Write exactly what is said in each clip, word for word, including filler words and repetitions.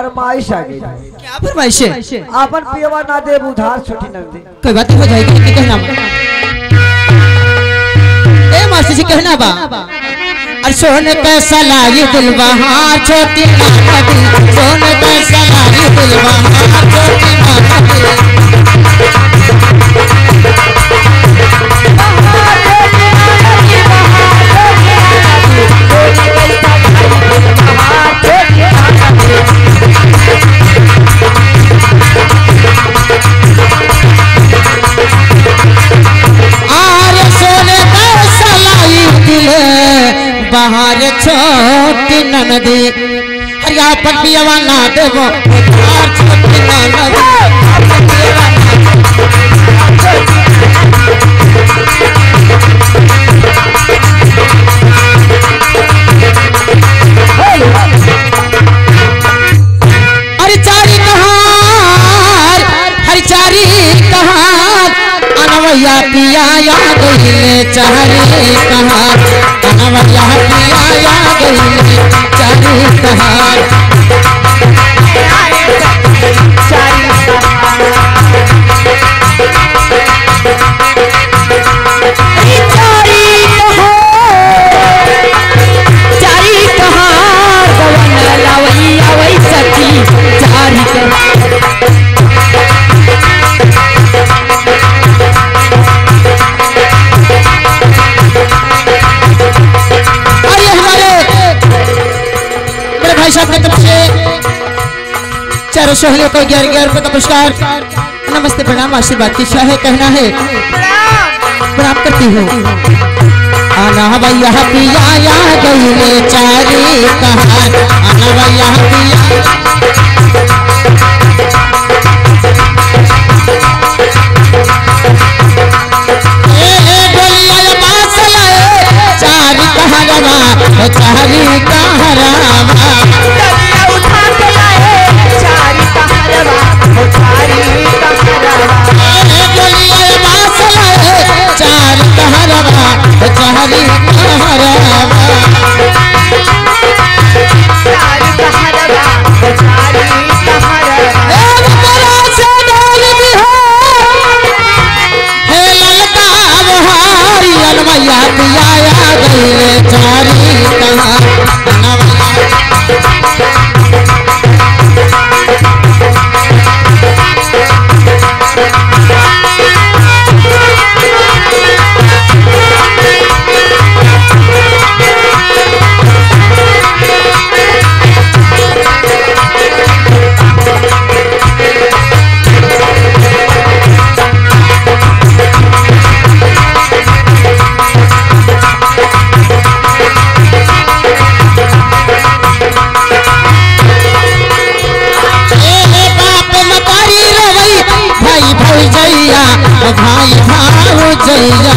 फरमाइश आ गई। क्या फरमाइश है? अपन पियवा ना दे उधार छोटी नंदी। कोई बात हो जाएगी कि कहना ए मासी जी कहना बा और सोने पैसा लाई दिल बहार छोटी नंदी सोने पैसा लाई दिल बहार छोटी नंदी बाहर छोटी ननदी हरिया पटियावा ना देवो बाहर छोटी ननदी हरि चारी कहार हरि चारी कहार अनवैया पिया या गईले चारी कहार अनवैया पिया या गईले चारी कहार चारी कहार गवन लावैया वही सखी चारी चारों सहेलियों को ग्यारह ग्यारह रुपए का पुरस्कार नमस्ते प्रणाम आशीर्वाद की शाह है कहना है प्रणाम करती हूँ आना भैया पिया या गईले चारी कहार आना भैया पिया चारी कहरवा चारी कहरवा भाई भाव जैया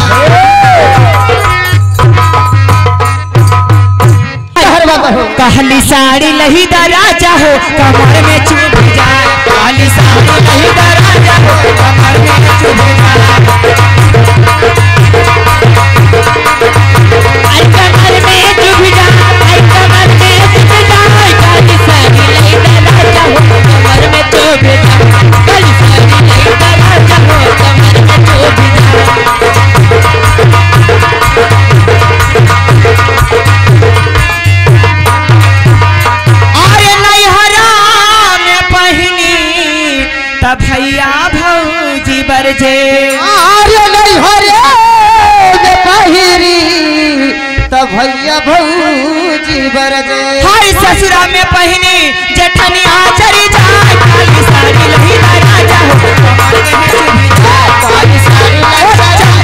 कहली साड़ी लही दा राजा हो कमर में चुभ जाए कहली साड़ी लही दा राजा हो कमर में चुभ जाए आई कमर में चुभ जाए आई कमर में चुभ जाए कहली साड़ी लही दा राजा हो कमर में चुभ जाए कहली साड़ी लही दा राजा हो कमर में चुभ जाए भैया भौजी बरजे आरे नहीं हरे पहिरी तब भैया भौजी बरजे हाय ससुरा में पहिनी जेठनी आचरी जाए काली साड़ी लही दा राजा हो कमर में चुभी जाए काली साड़ी लही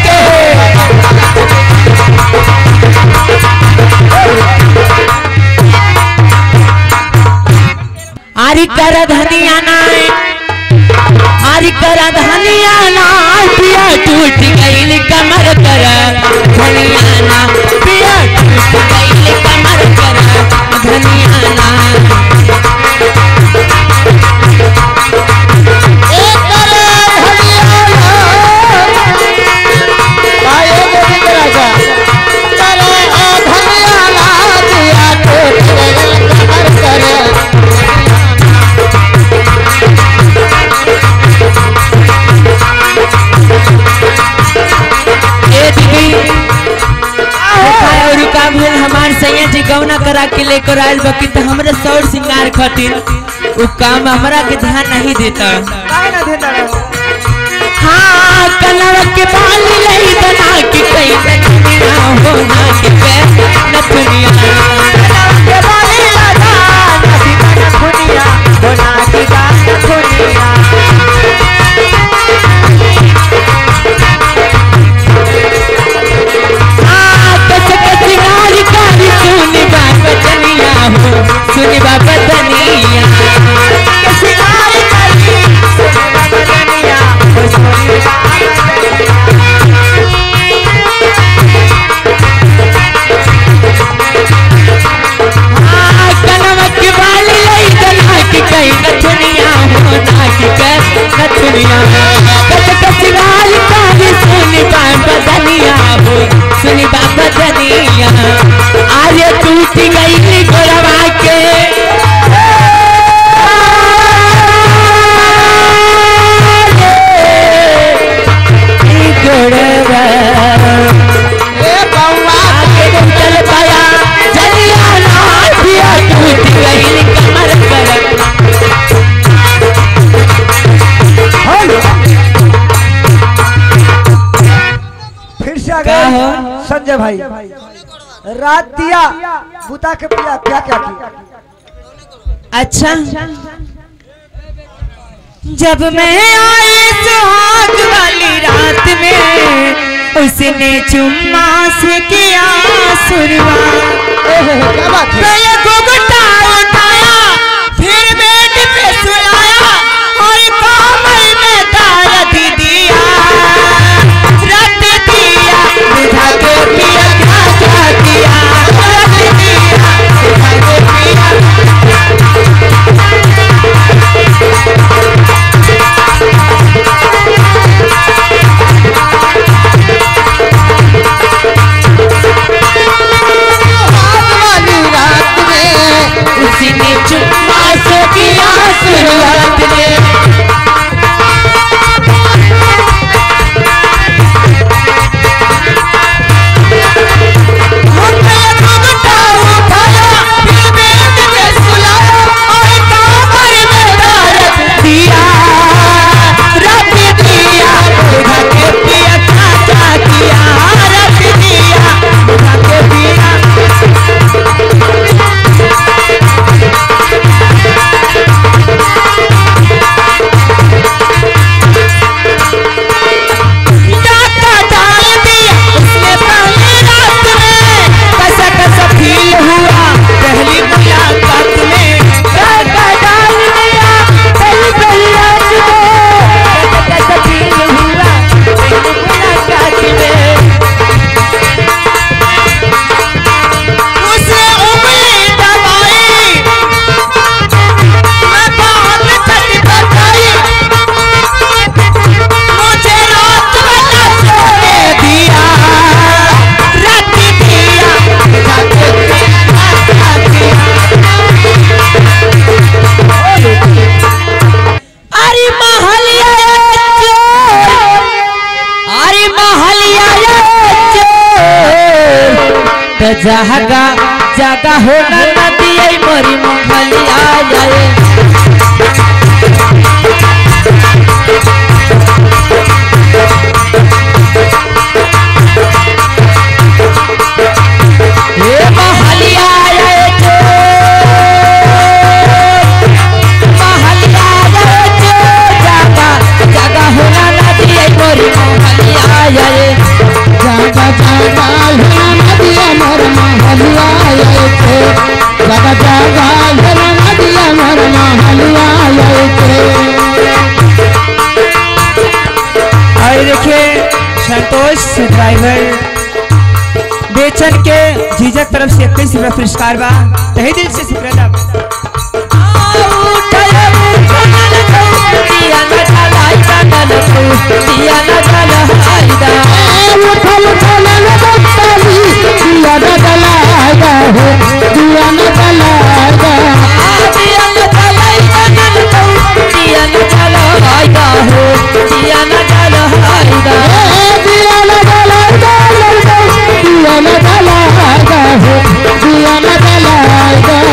आरी कर धनिया नाय आरी करा धनिया ना पिया टूट गईल कमर कर धनिया ना पिया टूट गईल कमर कर धनिया ना एक करे धनिया ना आए गोविंद राजा करे धनिया ना पिया टूट गईल कमर कर कराइल बाकी तो हमरा सौर सिंगार खातिर वो काम हमरा के ध्यान नहीं देता। काहे ना देता रहो? हाँ कनवा के बाल लई बना के कई दुनिया हो ना के पे नथुनिया कनवा के बाल लगा नदी बना दुनिया हो ना के गाना दुनिया। हाँ कस कस गाली गाली सुनी बाबा दुनिया हो सुनी बाबा दुनिया कस गाली गाली सुनी बाबा दुनिया हो सुनी बाबा दुनिया। हाँ कनवा के बाल लई बना के कई नथुनिया हो ना के पे नथुनिया कस कस गाली गाली सुनी बाबा दुनिया हो सुनी बाबा दुनिया आज टूट गई गोरवा के गोरवा ए बउआ के चल पाया जलिया ना दिया टूट गई कमर पर। फिर से आ गए संजय भाई। रात दिया बुता के पिया क्या क्या की? अच्छा जब मैं आई सुहाग वाली रात में उसने चुम्मा से किया शुरुआत। क्या बात है? पहले घुघुटा उठाया फिर बेड पे सुलाया और कमर में दर्द दिया रत दिया बुझा के पिया क्या क्या किया रत दिया बुझा के पिया। उसने चुम्मा से किया शुरुआत में जगा जगा होना नदी मोरी मोहलिया जाए ए मोहलिया आए जो मोहलिया आए जो जगा जगा होना नदी मोरी मोहलिया जाए जागा जागा होना नदिया मोर महलिया आए थे जागा जागा होना नदिया मोर महलिया आए थे। और देखिए संतोष ड्राइवर बेचन के झिझक तरफ से इक्कीस रुपया पुरस्कार बा तहे दिल से शुक्रिया। उठल उठल बत्तली दिया न जलाएगा हो दिया न जलाएगा दिया न जलाएगा दिया न जलाएगा हो दिया न जलाएगा दिया न जलाएगा दिया न जलाएगा हो दिया न जलाएगा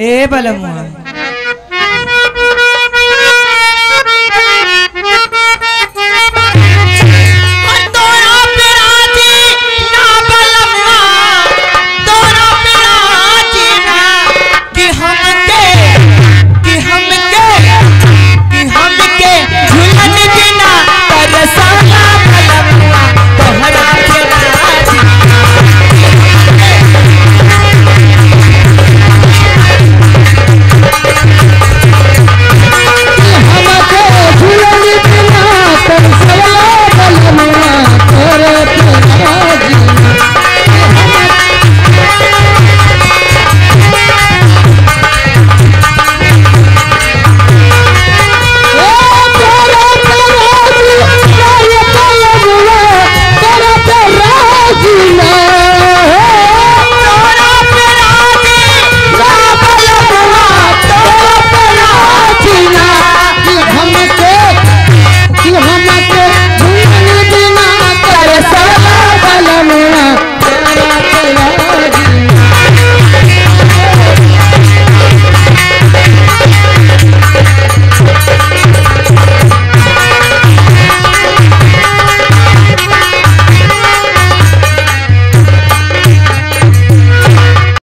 ए बलमुआ